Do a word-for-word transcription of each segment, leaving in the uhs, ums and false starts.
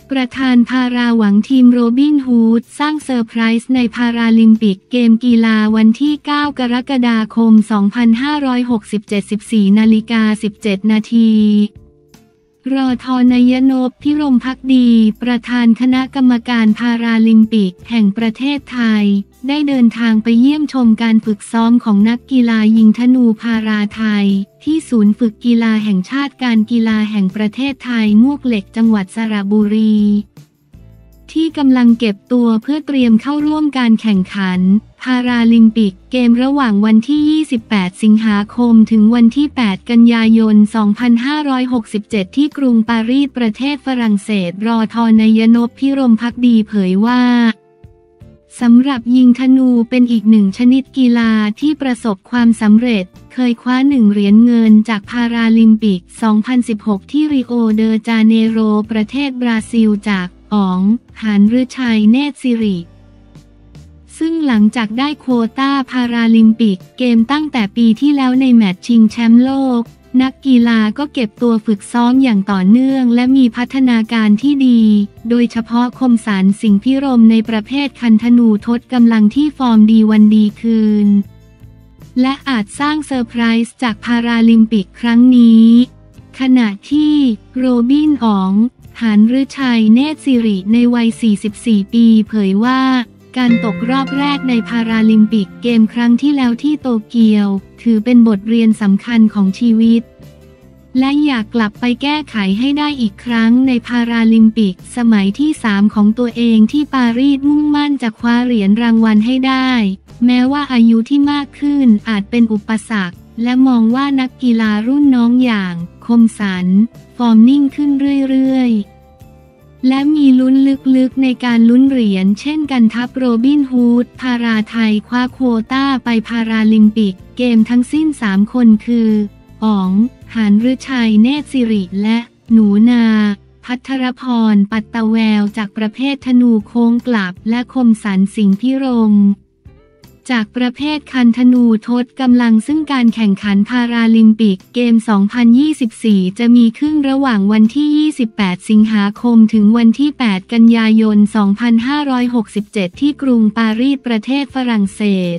ประธานพาราหวังทีมโรบินฮูดสร้างเซอร์ไพรส์ในพาราลิมปิกเกมกีฬาวันที่ เก้ากรกฎาคม สองพันห้าร้อยหกสิบเจ็ด สิบสี่นาฬิกาสิบเจ็ดนาทีรอทนายนพ พิรมภักดี ประธานคณะกรรมการพาราลิมปิกแห่งประเทศไทยได้เดินทางไปเยี่ยมชมการฝึกซ้อมของนักกีฬายิงธนูพาราไทยที่ศูนย์ฝึกกีฬาแห่งชาติการกีฬาแห่งประเทศไทยมวกเหล็กจังหวัดสระบุรีที่กำลังเก็บตัวเพื่อเตรียมเข้าร่วมการแข่งขันพาราลิมปิกเกมระหว่างวันที่ ยี่สิบแปด สิงหาคมถึงวันที่ แปด กันยายน สองพันห้าร้อยหกสิบเจ็ด ที่กรุงปารีสประเทศฝรั่งเศสรอทนายนพ พิรมภักดีเผยว่าสำหรับยิงธนูเป็นอีกหนึ่งชนิดกีฬาที่ประสบความสำเร็จเคยคว้าหนึ่งเหรียญเงินจากพาราลิมปิก สองพันสิบหก ที่ริโอเดจาเนโรประเทศบราซิลจากอ๋อง หาญฤทัย เนตรสิริซึ่งหลังจากได้โควต้าพาราลิมปิกเกมตั้งแต่ปีที่แล้วในแมตช์ชิงแชมป์โลกนักกีฬาก็เก็บตัวฝึกซ้อมอย่างต่อเนื่องและมีพัฒนาการที่ดีโดยเฉพาะคมสาร สิงห์พิรมในประเภทคันธนูทดกำลังที่ฟอร์มดีวันดีคืนและอาจสร้างเซอร์ไพรส์จากพาราลิมปิกครั้งนี้ขณะที่โรบินอ๋อง หาญฤทัย เนตรสิริในวัย สี่สิบสี่ ปีเผยว่าการตกรอบแรกในพาราลิมปิกเกมครั้งที่แล้วที่โตเกียวถือเป็นบทเรียนสำคัญของชีวิตและอยากกลับไปแก้ไขให้ได้อีกครั้งในพาราลิมปิกสมัยที่ สาม ของตัวเองที่ปารีสมุ่งมั่นจะคว้าเหรียญรางวัลให้ได้แม้ว่าอายุที่มากขึ้นอาจเป็นอุปสรรคและมองว่านักกีฬารุ่นน้องอย่างคมสันฟอร์มนิ่งขึ้นเรื่อยๆและมีลุ้นลึกๆในการลุ้นเหรียญเช่นกันทัพโรบินฮูดพาราไทยคว้าโควต้าไปพาราลิมปิกเกมทั้งสิ้นสามคนคืออ๋อง หาญฤทัย เนตรสิริและหนูนา ภัทรพร ปัตตะแววจากประเภทธนูโค้งกลับและคมสัน สิงห์พิรมจากประเภทคันธนูทดกำลังซึ่งการแข่งขันพาราลิมปิกเกม สองพันยี่สิบสี่ จะมีขึ้นระหว่างวันที่ ยี่สิบแปด สิงหาคมถึงวันที่ แปด กันยายน สองพันห้าร้อยหกสิบเจ็ด ที่กรุงปารีสประเทศฝรั่งเศส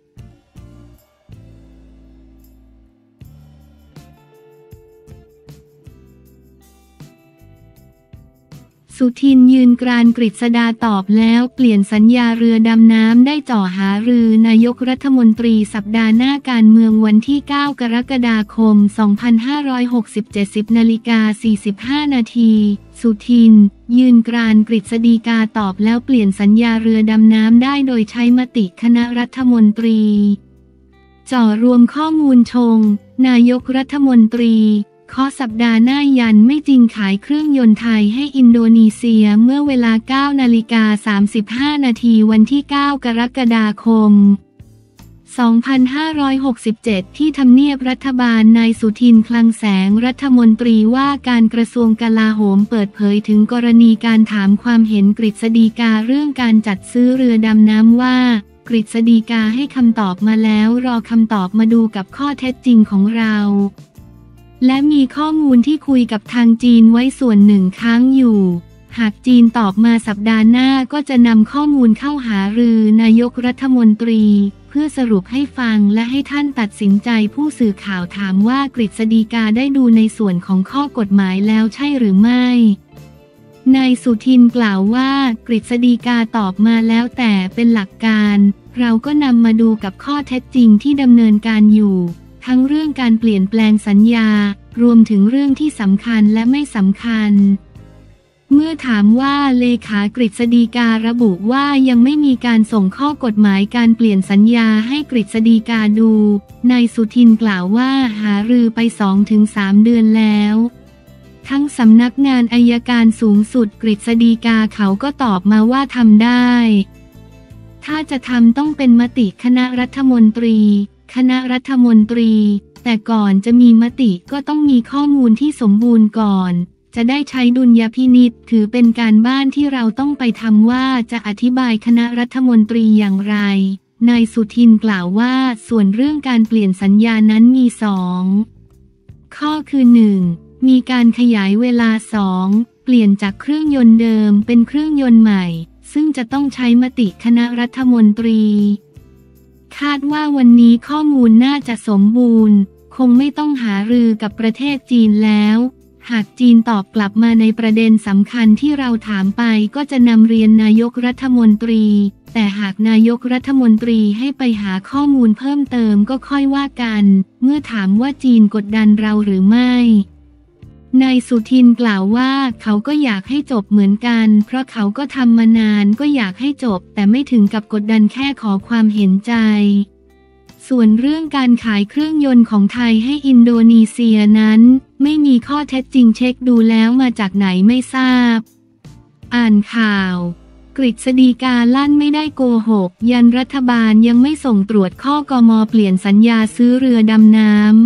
สุทินยืนกรานกฤษดาตอบแล้วเปลี่ยนสัญญาเรือดำน้ำได้จ่อหารือนายกรัฐมนตรีสัปดาห์หน้าการเมืองวันที่ เก้ากรกฎาคม สองพันห้าร้อยหกสิบเจ็ด สิบนาฬิกาสี่สิบห้านาทีสุทินยืนกรานกฤษฎีกาตอบแล้วเปลี่ยนสัญญาเรือดำน้ำได้โดยใช้มติคณะรัฐมนตรีจ่อรวมข้อมูลชงนายกรัฐมนตรีข้อสัปดาห์หน้ายันไม่จริงขายเครื่องยนต์ไทยให้อินโดนีเซียเมื่อเวลา เก้านาฬิกาสามสิบห้านาทีวันที่ เก้ากรกฎาคม สองพันห้าร้อยหกสิบเจ็ด ที่ทำเนียบรัฐบาลนายสุทินคลังแสงรัฐมนตรีว่าการกระทรวงกลาโหมเปิดเผยถึงกรณีการถามความเห็นกฤษฎีกาเรื่องการจัดซื้อเรือดำน้ำว่ากฤษฎีกาให้คำตอบมาแล้วรอคำตอบมาดูกับข้อเท็จจริงของเราและมีข้อมูลที่คุยกับทางจีนไว้ส่วนหนึ่งค้างอยู่หากจีนตอบมาสัปดาห์หน้าก็จะนำข้อมูลเข้าหารือนายกรัฐมนตรีเพื่อสรุปให้ฟังและให้ท่านตัดสินใจผู้สื่อข่าวถามว่ากฤษฎีกาได้ดูในส่วนของข้อกฎหมายแล้วใช่หรือไม่นายสุทินกล่าวว่ากฤษฎีกาตอบมาแล้วแต่เป็นหลักการเราก็นำมาดูกับข้อเท็จจริงที่ดำเนินการอยู่ทั้งเรื่องการเปลี่ยนแปลงสัญญารวมถึงเรื่องที่สำคัญและไม่สำคัญเมื่อถามว่าเลขากฤษฎีการะบุว่ายังไม่มีการส่งข้อกฎหมายการเปลี่ยนสัญญาให้กฤษฎีกาดูนายสุทินกล่าวว่าหารือไป สองถึงสาม เดือนแล้วทั้งสำนักงานอัยการสูงสุดกฤษฎีกาเขาก็ตอบมาว่าทำได้ถ้าจะทำต้องเป็นมติคณะรัฐมนตรีคณะรัฐมนตรีแต่ก่อนจะมีมติก็ต้องมีข้อมูลที่สมบูรณ์ก่อนจะได้ใช้ดุลยพินิจถือเป็นการบ้านที่เราต้องไปทำว่าจะอธิบายคณะรัฐมนตรีอย่างไรนายสุทินกล่าวว่าส่วนเรื่องการเปลี่ยนสัญญานั้นมีสองข้อคือหนึ่งมีการขยายเวลาสองเปลี่ยนจากเครื่องยนต์เดิมเป็นเครื่องยนต์ใหม่ซึ่งจะต้องใช้มติคณะรัฐมนตรีคาดว่าวันนี้ข้อมูลน่าจะสมบูรณ์คงไม่ต้องหารือกับประเทศจีนแล้วหากจีนตอบกลับมาในประเด็นสำคัญที่เราถามไปก็จะนำเรียนนายกรัฐมนตรีแต่หากนายกรัฐมนตรีให้ไปหาข้อมูลเพิ่มเติมก็ค่อยว่ากันเมื่อถามว่าจีนกดดันเราหรือไม่นายสุทินกล่าวว่าเขาก็อยากให้จบเหมือนกันเพราะเขาก็ทำมานานก็อยากให้จบแต่ไม่ถึงกับกดดันแค่ขอความเห็นใจส่วนเรื่องการขายเครื่องยนต์ของไทยให้อินโดนีเซียนั้นไม่มีข้อเท็จจริงเช็คดูแล้วมาจากไหนไม่ทราบอ่านข่าวกฤษฎีกาลั่นไม่ได้โกหกยันรัฐบาลยังไม่ส่งตรวจข้อกม.เปลี่ยนสัญญาซื้อเรือดำน้ำ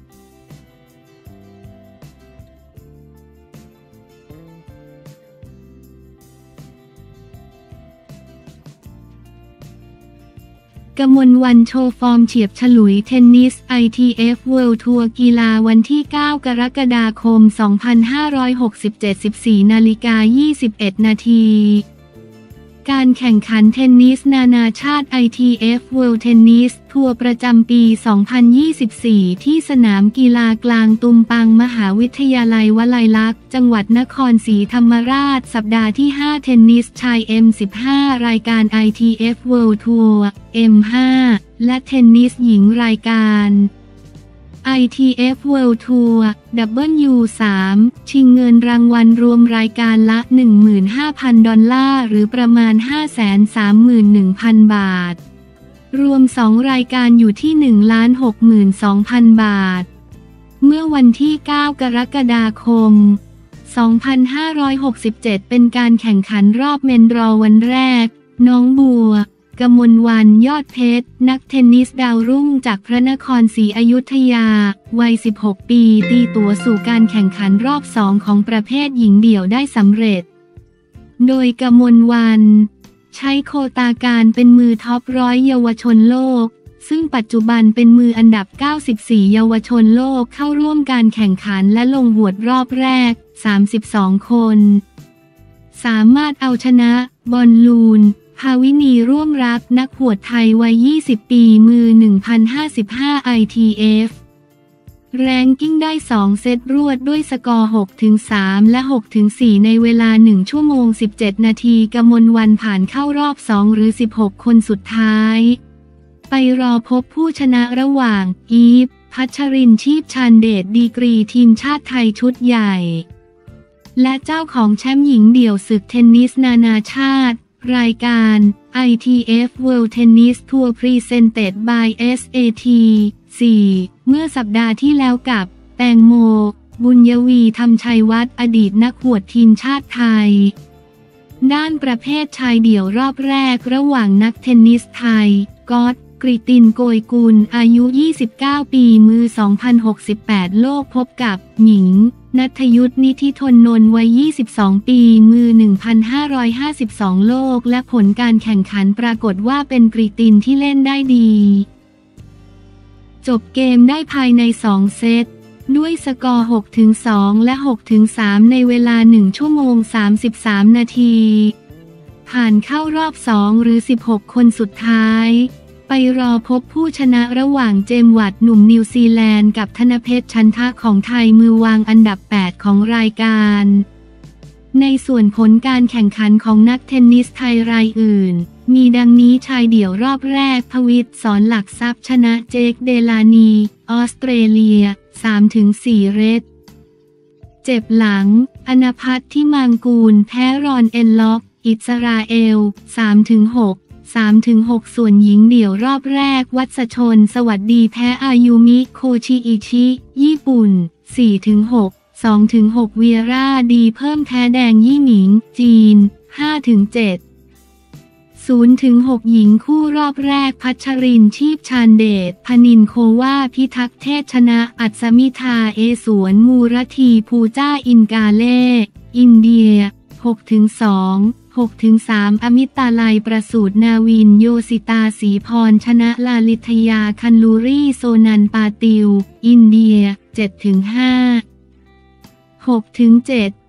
กมลวันโชว์ฟอร์มเฉียบฉลุยเทนนิส ไอ ที เอฟ World Tour กีฬาวันที่ เก้ากรกฎาคม สองพันห้าร้อยหกสิบเจ็ด สิบสี่นาฬิกายี่สิบเอ็ดนาทีการแข่งขันเทนนิสนานาชาติ ไอ ที เอฟ World Tennis Tour ประจำปี สองพันยี่สิบสี่ ที่สนามกีฬากลางตุมปังมหาวิทยาลัยวลัยลักษณ์จังหวัดนครศรีธรรมราชสัปดาห์ที่ ห้า เทนนิสชาย เอ็ม สิบห้า รายการ ไอ ที เอฟ World Tour เอ็ม ห้า และเทนนิสหญิงรายการ ไอ ที เอฟ World Tour ดับเบิลยู สาม ชิงเงินรางวัลรวมรายการละ หนึ่งหมื่นห้าพัน ดอลลาร์หรือประมาณ ห้าแสนสามหมื่นหนึ่งพัน บาทรวมสองรายการอยู่ที่ หนึ่งล้านหกหมื่นสองพัน บาทเมื่อวันที่ เก้ากรกฎาคม สองพันห้าร้อยหกสิบเจ็ด เป็นการแข่งขันรอบเมนดรอวันแรกน้องบัวกมลวันยอดเพชรนักเทนนิสดาวรุ่งจากพระนครศรีอยุธยาวัยสิบหกปีตีตั๋วสู่การแข่งขันรอบสองของประเภทหญิงเดี่ยวได้สำเร็จโดยกมลวันใช้โควตาการเป็นมือท็อปร้อยเยาวชนโลกซึ่งปัจจุบันเป็นมืออันดับเก้าสิบสี่เยาวชนโลกเข้าร่วมการแข่งขันและลงหวดรอบแรกสามสิบสองคนสามารถเอาชนะบอลลูนภาวินีร่วมรักนักหวดไทยวัยยี่สิบปีมือ หนึ่งพันห้าสิบห้า ไอ ที เอฟ แรงกิ้งได้สองเซตรวดด้วยสกอร์ หกถึงสาม และ หกถึงสี่ ในเวลา หนึ่ง ชั่วโมง สิบเจ็ด นาทีกมลวันผ่านเข้ารอบสองหรือ สิบหก คนสุดท้ายไปรอพบผู้ชนะระหว่างอีฟ พัชรินทร์ชีพชาญเดชดีกรีทีมชาติไทยชุดใหญ่และเจ้าของแชมป์หญิงเดี่ยวศึกเทนนิสนานาชาติรายการ ไอ ที เอฟ World Tennis Tour Presented by เอส เอ ที สี่ เมื่อสัปดาห์ที่แล้วกับแตงโมบุญยวีธรรมชัยวัฒน์อดีตนักหวดทีมชาติไทยด้านประเภทชายเดี่ยวรอบแรกระหว่างนักเทนนิสไทยก๊อตกฤตินโกยกุลอายุยี่สิบเก้าปีมือ สองพันหกสิบแปด โลกพบกับหญิงณัฐยุทธนิธิทนนนท์วัยยี่สิบสองปีมือ หนึ่งพันห้าร้อยห้าสิบสอง โลกและผลการแข่งขันปรากฏว่าเป็นกฤตินที่เล่นได้ดีจบเกมได้ภายในสองเซตด้วยสกอร์ หกถึงสอง และ หกถึงสาม ในเวลา หนึ่ง ชั่วโมง สามสิบสาม นาทีผ่านเข้ารอบสองหรือ สิบหก คนสุดท้ายไปรอพบผู้ชนะระหว่างเจมส์วัตหนุ่มนิวซีแลนด์กับธนเพชรชันทะของไทยมือวางอันดับแปดของรายการในส่วนผลการแข่งขันของนักเทนนิสไทยรายอื่นมีดังนี้ชายเดี่ยวรอบแรกพวิตรสอนหลักทรัพย์ชนะเจคเดลานีออสเตรเลีย สามถึงสี่ เรตเจ็บหลังอนภัทรที่มังกูลแพ้รอนเอ็นล็อกอิสราเอล สามถึงหกสามถึงหก ส่วนหญิงเดี่ยวรอบแรกวัชชนสวัสดีแพ้อายุมิโคชิอิชิญี่ปุ่น สี่ถึงหก สองถึงหก เวียร่าดีเพิ่มแพ้แดงยี่หมิงจีน ห้าถึงเจ็ด ศูนย์ถึงหก หญิงคู่รอบแรกพัชรินทร์ชีพชาญเดชพนินโควาพิทักษ์เทศชนะอัศมิทาเอสวนมูรธีภูจ้าอินกาเล่อินเดีย หกถึงสอง หกถึงสาม อมิตาลัยประสูตรนาวินโยสิตาศรีพรชนะลาลิทยาคันลูรี่โซนันปาติวอินเดีย เจ็ดถึงห้า หกถึงเจ็ด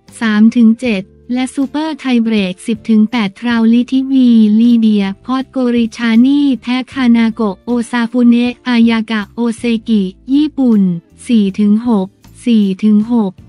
สามถึงเจ็ด และซูเปอร์ไทเบรก สิบถึงแปด ทราวลิทิวีลีเดีย พอดโกริชานีแพ้คานาโกะโอซาฟุเนะ อายากะโอเซกิ ญี่ปุ่น สี่ถึงหก สี่ถึงหก